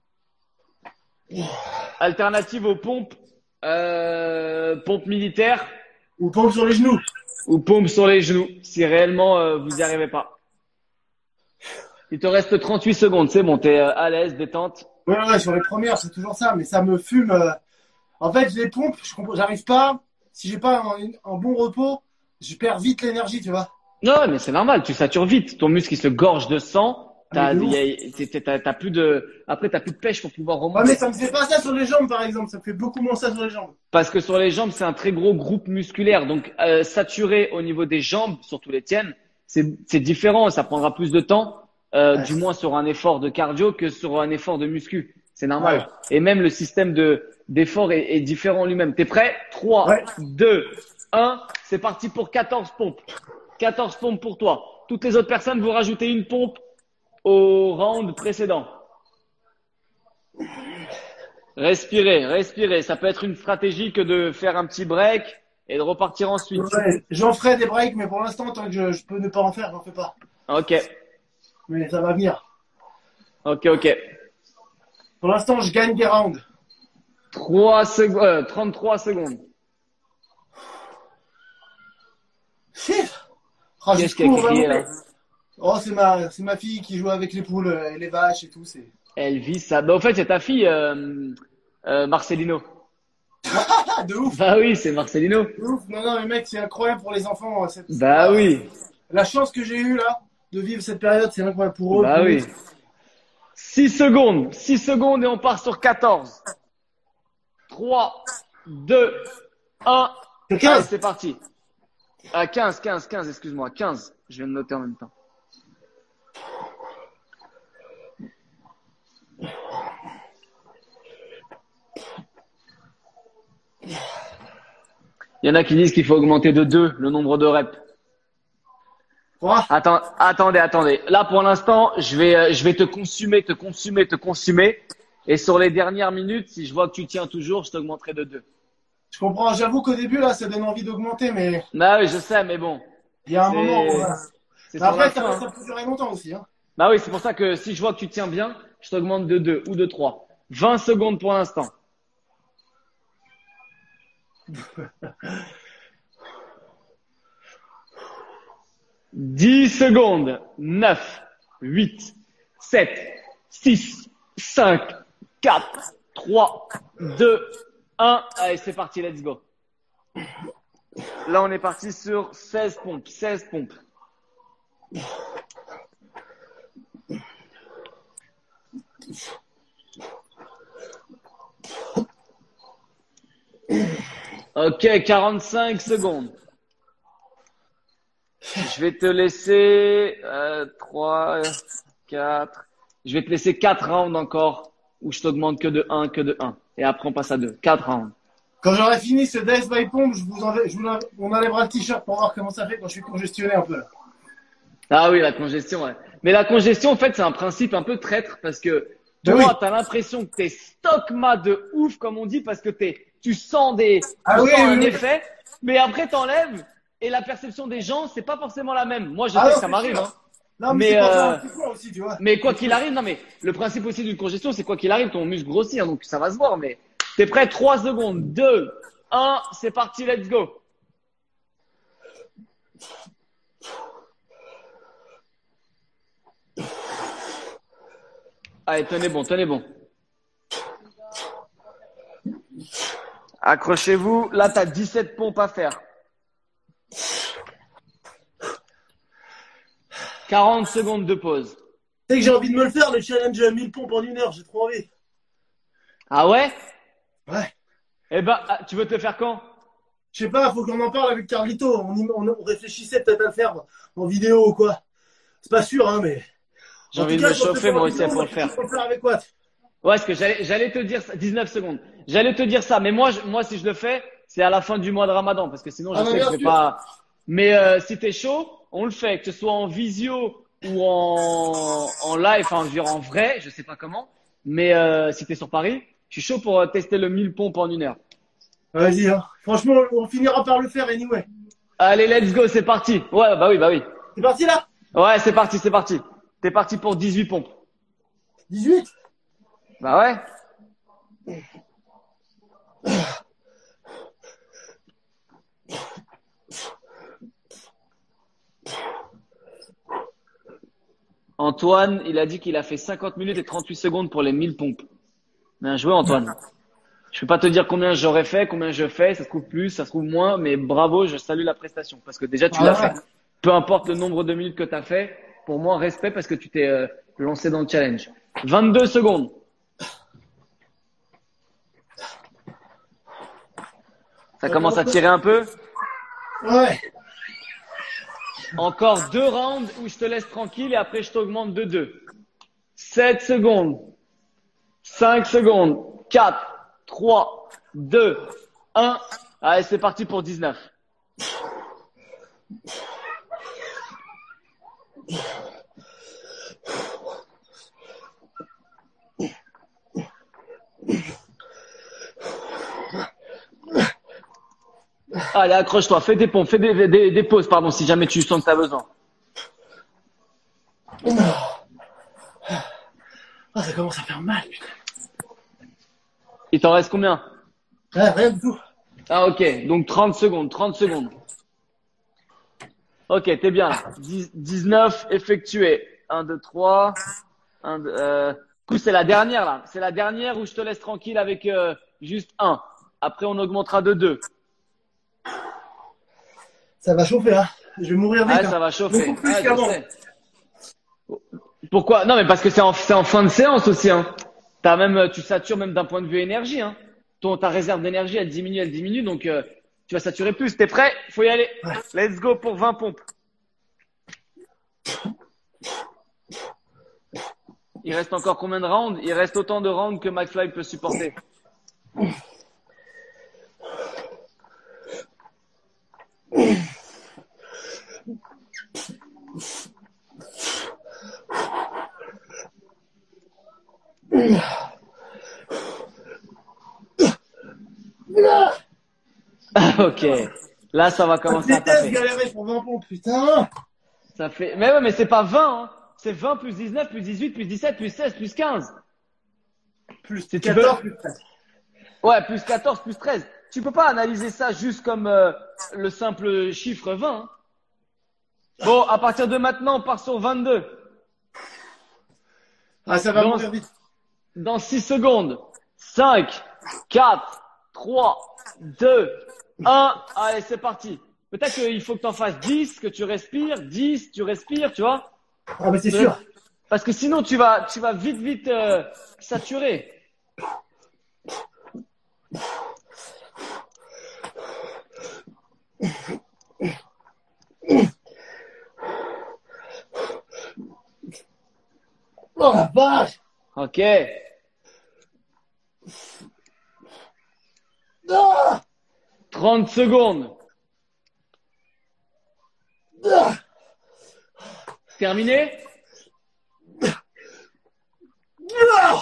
Alternative aux pompes, euh, pompes militaires Ou pompe sur les genoux. ou pompes sur les genoux, si réellement euh, vous n'y arrivez pas. Il te reste trente-huit secondes, c'est bon, t'es euh, à l'aise, détente. Ouais, ouais, sur les premières, c'est toujours ça, mais ça me fume. euh. En fait, les pompes, je comprends- j'arrive pas. Si j'ai pas un, un bon repos, je perds vite l'énergie, tu vois. Non, mais c'est normal, tu satures vite. Ton muscle, il se gorge de sang. T'as, Ah, mais de y a- t'es- t'es- t'as, t'as plus de, après, t'as plus de pêche pour pouvoir Ouais, remonter. mais ça me fait pas ça sur les jambes, par exemple. Ça me fait beaucoup moins ça sur les jambes. Parce que sur les jambes, c'est un très gros groupe musculaire. Donc, euh, saturé au niveau des jambes, surtout les tiennes, c'est, c'est différent. Ça prendra plus de temps, euh, Ouais. du moins sur un effort de cardio que sur un effort de muscu. C'est normal. Ouais. Et même le système de, d'effort est, est différent lui-même. T'es prêt? trois, Ouais. deux, un. C'est parti pour quatorze pompes. quatorze pompes pour toi. Toutes les autres personnes, vous rajoutez une pompe au round précédent. Respirez, respirez. Ça peut être une stratégie que de faire un petit break et de repartir ensuite. Ouais, j'en ferai des breaks, mais pour l'instant, tant que je, je peux ne pas en faire, j'en fais pas. Ok, Mais ça va venir. ok, ok. Pour l'instant, je gagne des rounds. trois secondes, euh, trente-trois secondes. Chut. Oh, Qu'est-ce jusqu'où qu'il y a on va crié, monter là? Oh, c'est ma, c'est ma fille qui joue avec les poules euh, et les vaches et tout. C'est Elle vit ça. Bah, au fait, c'est ta fille, euh, euh, Marcelino. ah, de ouf, Bah oui, c'est Marcelino. de ouf. Non, non, mais mec, c'est incroyable pour les enfants. euh, cette- Bah ah, oui, la chance que j'ai eue là de vivre cette période, c'est incroyable pour eux, bah pour nous. oui. Six secondes, six secondes et on part sur quatorze. Trois, deux, un. C'est Allez, quinze. c'est parti. Ah, quinze, quinze, quinze, excuse-moi, quinze. Je viens de noter en même temps. Il y en a qui disent qu'il faut augmenter de deux le nombre de reps. Quoi? Attends, attendez, attendez. Là, pour l'instant, je vais, euh, je vais te consumer, te consumer, te consumer. Et sur les dernières minutes, si je vois que tu tiens toujours, je t'augmenterai de deux. Je comprends. J'avoue qu'au début là, ça donne envie d'augmenter, mais Bah oui, je sais, mais bon. il y a un C'est, moment où, voilà. c'est Mais sur la après, ça, fin, peut- hein. ça peut durer longtemps aussi. Hein. Bah oui, c'est pour ça que si je vois que tu tiens bien, je t'augmente de deux ou de trois. vingt secondes pour l'instant. dix secondes. neuf, huit, sept, six, cinq, quatre, trois, deux, un. Allez, c'est parti, let's go. Là, on est parti sur seize pompes. seize pompes. Ok, quarante-cinq secondes. Je vais te laisser euh, trois, quatre. Je vais te laisser quatre rounds encore où je t'augmente que de un, que de un. Et après, on passe à deux. quatre rounds. Quand j'aurai fini ce Death by Pomp, je vous enlève, je vous enlève- on enlèvera le t-shirt pour voir comment ça fait quand je suis congestionné un peu. Là. Ah oui, la congestion, ouais. Mais la congestion, en fait, c'est un principe un peu traître parce que Ben toi, oui. t'as l'impression que t'es stockma de ouf, comme on dit, parce que t'es, tu sens des, tu Ah sens oui, un oui, oui. effet, mais après t'enlèves et la perception des gens, c'est pas forcément la même. Moi, je Ah sais non, que ça c'est m'arrive, sûr. hein. Non, mais, Mais, c'est pour faire euh, un petit point aussi, tu vois. mais quoi qu'il arrive, non, mais le principe aussi d'une congestion, c'est quoi qu'il arrive, ton muscle grossit, hein, donc ça va se voir, mais t'es prêt? trois secondes, deux, un, c'est parti, let's go. Allez, tenez bon, tenez bon. Accrochez-vous. Là, tu as dix-sept pompes à faire. quarante secondes de pause. Tu sais que j'ai envie de me le faire, le challenge à mille pompes en une heure, j'ai trop envie. Ah ouais? Ouais. Eh ben, ah, tu veux te le faire quand? Je sais pas, faut qu'on en parle avec Carlito. On, y- on, on réfléchissait peut-être à le faire en vidéo ou quoi. C'est pas sûr, hein, mais. J'ai En envie tout de cas, me si on le fait chauffer, pas en moi aussi, vidéo, pour moi, le je faire. suis pour le faire avec Watt. Ouais, parce que j'allais, j'allais te dire ça, dix-neuf secondes. J'allais te dire ça, mais moi, je- moi, si je le fais, c'est à la fin du mois de Ramadan, parce que sinon, je Ah non, sais que bien je vais sûr. pas. Mais euh, si t'es chaud, on le fait, que ce soit en visio ou en, en live, enfin, je veux dire en vrai, je sais pas comment. Mais euh, si t'es sur Paris, je suis chaud pour euh, tester le mille pompes en une heure. Vas-y, hein. Franchement, on finira par le faire anyway. Allez, let's go, c'est parti. Ouais, bah oui, bah oui. C'est parti là? Ouais, c'est parti, c'est parti. T'es parti pour dix-huit pompes. dix-huit? Bah ouais. Antoine, il a dit qu'il a fait cinquante minutes et trente-huit secondes pour les mille pompes. Bien joué, Antoine. Je peux pas te dire combien j'aurais fait, combien je fais, ça se trouve plus, ça se trouve moins, mais bravo, je salue la prestation parce que déjà tu Ah l'as ouais. fait. Peu importe le nombre de minutes que tu as fait, pour moi, respect parce que tu t'es euh, lancé dans le challenge. vingt-deux secondes. Ça commence à tirer un peu. Ouais. Encore deux rounds où je te laisse tranquille et après je t'augmente de deux. sept secondes. cinq secondes. quatre, trois, deux, un. Allez, c'est parti pour dix-neuf. Allez, accroche-toi, fais des pompes, fais des, des, des pauses, pardon, si jamais tu sens que tu as besoin. Ah, ça commence à faire mal, putain. Il t'en reste combien? Ouais, rien du tout. Ah ok, donc trente secondes, trente secondes. Ok, t'es bien là. dix, dix-neuf effectués. un, deux, trois. un, deux, euh... Du coup, c'est la dernière là. C'est la dernière où je te laisse tranquille avec euh, juste un. Après, on augmentera de deux. Ça va chauffer, hein. Je vais mourir vite. Ah, ça hein. va chauffer. Beaucoup plus Ah, je qu'avant. sais. Pourquoi? Non, mais parce que c'est en, c'est en fin de séance aussi. Hein. T'as même, tu satures même d'un point de vue énergie. Hein. Ton, ta réserve d'énergie, elle diminue, elle diminue. Donc, euh, tu vas saturer plus. T'es prêt? Faut y aller. Ouais. Let's go pour vingt pompes. Il reste encore combien de rounds? Il reste autant de rounds que McFly peut supporter. Ok. Là, ça va commencer à C'est test taper. galérer pour vingt pompes, putain. Ça fait, mais ouais, mais c'est pas vingt, hein. C'est vingt plus dix-neuf, plus dix-huit, plus dix-sept, plus seize, plus quinze. Plus Si tu quatorze, veux- plus treize. Ouais, plus quatorze, plus treize. Tu peux pas analyser ça juste comme euh, le simple chiffre vingt. Hein. Bon, à partir de maintenant, on part sur vingt-deux. Ah, ça va Non. mourir vite. Dans six secondes. cinq, quatre, trois, deux, un. Allez, c'est parti. Peut-être qu'il faut que tu en fasses dix, que tu respires, dix, tu respires, tu vois. Ah, mais c'est sûr. Parce que sinon, tu vas, tu vas vite, vite euh, saturer. Oh la vache. Ok. Ah, trente secondes. ah. Terminé? Ah.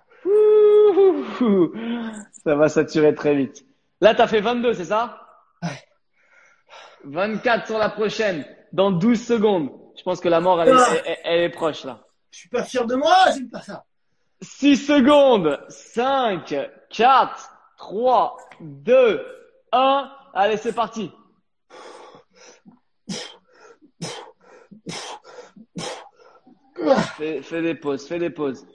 Ouh, ça va saturer très vite. Là, tu as fait vingt-deux, c'est ça? Ouais. vingt-quatre sur la prochaine, dans douze secondes. Je pense que la mort, elle est, Ah. elle- elle est proche là. Je suis pas fier de moi, j'aime pas ça. six secondes. cinq, quatre, trois, deux, un. Allez, c'est parti. Fais, fais des pauses, fais des pauses.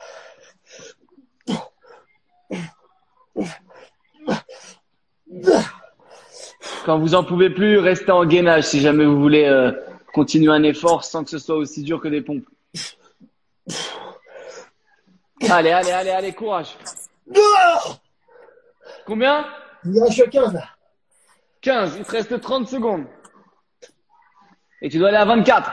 Quand vous en pouvez plus, restez en gainage si jamais vous voulez euh, continuer un effort sans que ce soit aussi dur que des pompes. Allez, allez, allez, allez, courage. Ah. Combien? Il reste quinze là. quinze. Il te reste trente secondes. Et tu dois aller à vingt-quatre.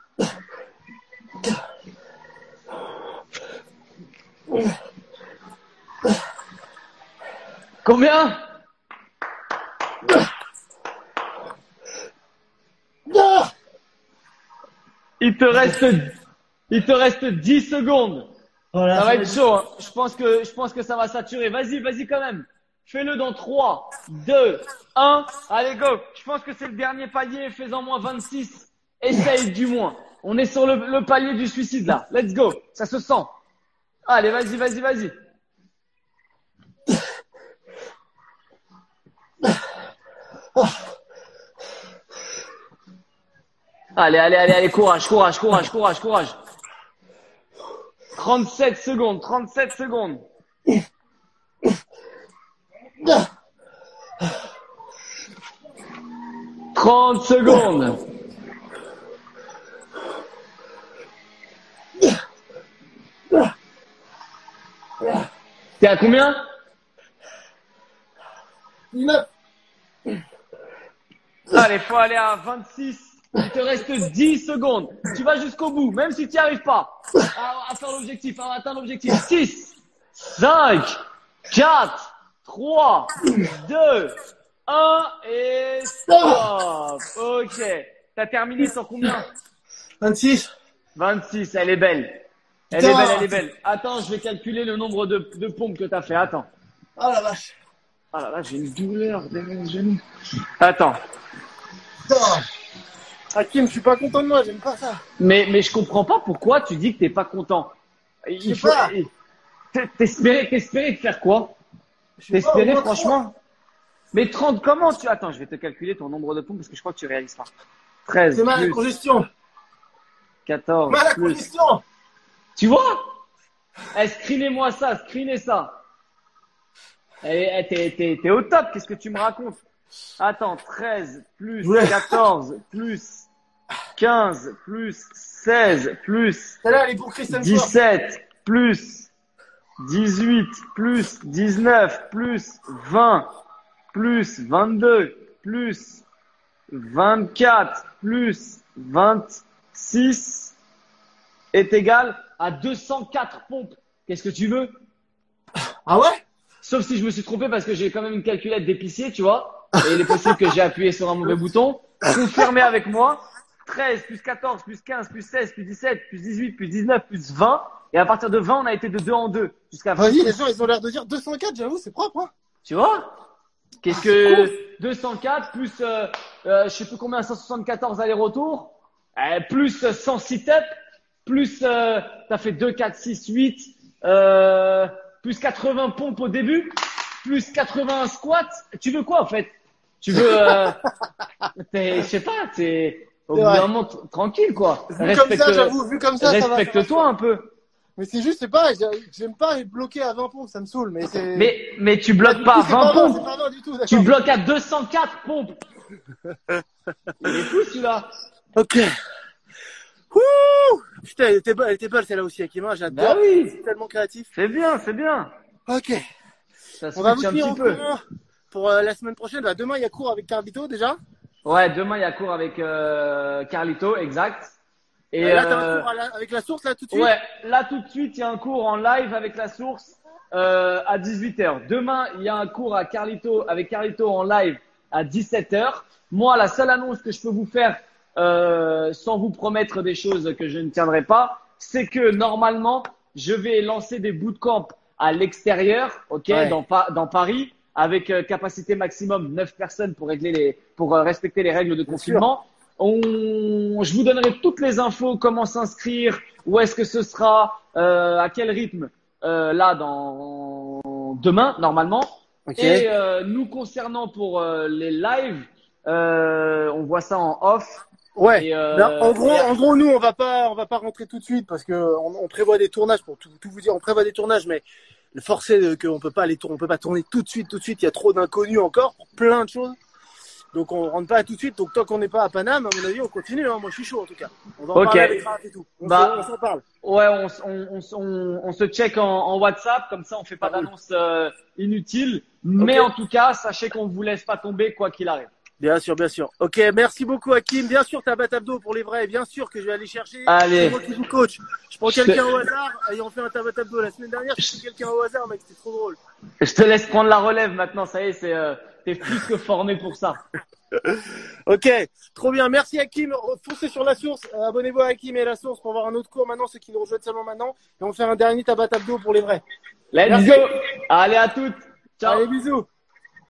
Combien? Ah. Il te reste, il te reste dix secondes. Voilà, Ça va être chaud. Hein. Je pense que, je pense que ça va saturer. Vas-y, vas-y quand même. Fais-le dans trois, deux, un. Allez, go. Je pense que c'est le dernier palier. Fais-en moins vingt-six. Essaye du moins. On est sur le, le palier du suicide là. Let's go. Ça se sent. Allez, vas-y, vas-y, vas-y. Allez, allez, allez, allez, courage, courage, courage, courage, courage. trente-sept secondes, trente-sept secondes. trente secondes. T'es à combien? dix-neuf. Allez, faut aller à vingt-six. Il te reste dix secondes. Tu vas jusqu'au bout, même si tu n'y arrives pas à, à faire l'objectif, à atteindre l'objectif. six, cinq, quatre, trois, deux, un et stop. Ok. T'as terminé sur combien? vingt-six. vingt-six, elle est belle. Elle Putain. est belle, elle est belle. Attends, je vais calculer le nombre de, de pompes que t'as fait. Attends. Oh la vache. Ah là là, j'ai une douleur derrière le genou. Attends. Putain. Hakim, je suis pas content de moi, j'aime pas ça. Mais, mais je comprends pas pourquoi tu dis que t'es pas content. Je Il sais faut, pas. t'espérais, t'espérais de faire quoi? Je sais pas, au T'espérais moins franchement? Mais trente comment tu, attends, je vais te calculer ton nombre de pompes parce que je crois que tu réalises pas. treize C'est mal à la plus congestion. quatorze Mal à la plus. congestion. Tu vois? Eh, screenez-moi ça, screenez ça. Eh, eh, t'es, t'es, t'es au top, qu'est-ce que tu me racontes? Attends, treize plus Ouais. quatorze plus quinze plus seize plus Celle-là, elle est pour Christian Ford. dix-sept plus dix-huit plus dix-neuf plus vingt plus vingt-deux plus vingt-quatre plus vingt-six est égal à deux cent quatre pompes. Qu'est-ce que tu veux? Ah ouais? Sauf si je me suis trompé parce que j'ai quand même une calculette d'épicier, tu vois. Et il est possible que j'ai appuyé sur un mauvais bouton. Confirmez avec moi. treize plus quatorze plus quinze plus seize plus dix-sept plus dix-huit plus dix-neuf plus vingt. Et à partir de vingt, on a été de deux en deux. Jusqu'à vingt. Vas-y, les gens, ils ont l'air de dire deux cent quatre, j'avoue, c'est propre, hein. Tu vois? Qu'est-ce que deux cent quatre plus, euh, euh, je sais plus combien, cent soixante-quatorze allers-retours, euh, plus cent sit-up, plus, euh, t'as fait deux, quatre, six, huit, euh, plus quatre-vingts pompes au début, plus quatre-vingts squats. Tu veux quoi, en fait? Tu veux, euh, t'es, je sais pas, t'es, au bout vrai. d'un moment, t- tranquille, quoi. Vu comme ça, j'avoue, vu comme ça, ça va, ça va. respecte-toi un peu. Mais c'est juste, c'est pas, j'ai- j'aime pas être bloqué à vingt pompes, ça me saoule, mais c'est. Mais, mais tu Ah, bloques du pas coup, à c'est vingt pas vingt, pompes. c'est pas vingt du tout, d'accord. Tu bloques à deux cent quatre pompes. Il est fou, celui-là. Ok. Ouh Putain, elle était belle, elle était belle celle-là aussi, Akima, j'adore. Bah oui. C'est tellement créatif. C'est bien, c'est bien. Ok. Ça On va vous switch un tenir petit au peu. courant pour euh, la semaine prochaine. Bah, demain, il y a cours avec Carlito déjà. Ouais, demain, il y a cours avec euh, Carlito, exact. Et Et là, t'as euh, un cours à la- avec la source, là, tout de suite. ouais, là, tout de suite, il y a un cours en live avec la source euh, à dix-huit heures. Demain, il y a un cours à Carlito, avec Carlito en live à dix-sept heures. Moi, la seule annonce que je peux vous faire, euh, sans vous promettre des choses que je ne tiendrai pas, c'est que normalement, je vais lancer des bootcamps à l'extérieur, ok, Ouais. dans, Pa- dans Paris, avec euh, capacité maximum neuf personnes pour régler les, pour euh, respecter les règles de Bien confinement. On, je vous donnerai toutes les infos, comment s'inscrire, où est-ce que ce sera, euh, à quel rythme, euh, là, dans demain, normalement. Ok. Et euh, nous concernant pour euh, les lives, euh, on voit ça en off. Ouais. Et, euh, Ben, en gros, et- en gros, nous, on va pas, on va pas rentrer tout de suite parce que on, on prévoit des tournages pour tout, tout vous dire. On prévoit des tournages, mais le forcé de- qu'on peut pas les tourner, on peut pas tourner tout de suite, tout de suite. Il y a trop d'inconnus encore pour plein de choses. Donc on rentre pas tout de suite. Donc tant qu'on n'est pas à Paname, à mon avis, on continue. Hein. Moi, je suis chaud en tout cas. On va en Ok. parler avec Raph et tout. On Bah, s'en- on s'en parle. Ouais, on, s- on, on, s- on, on se check en, en WhatsApp, comme ça on fait pas Ah oui. d'annonce euh, inutile. Mais Ok. en tout cas, sachez qu'on vous laisse pas tomber quoi qu'il arrive. Bien sûr, bien sûr. Ok, merci beaucoup Hakim. Bien sûr, ta Tabata-Abdo pour les vrais. Bien sûr que je vais aller chercher. Allez. C'est moi qui vous coach. Je prends Je te- quelqu'un au hasard. Ayant fait un Tabata-Abdo la semaine dernière, je prends quelqu'un au hasard, mec. C'était trop drôle. Je te laisse prendre la relève maintenant, ça y est, c'est euh, t'es plus que formé pour ça. Ok, trop bien. Merci Hakim. Foncez sur la source. Euh, Abonnez-vous à Hakim et à la source pour voir un autre cours maintenant, ceux qui nous rejoignent seulement maintenant. Et on va faire un dernier Tabata-Abdo pour les vrais. Let's Merci. go. Allez à toutes. Ciao. Allez, bisous.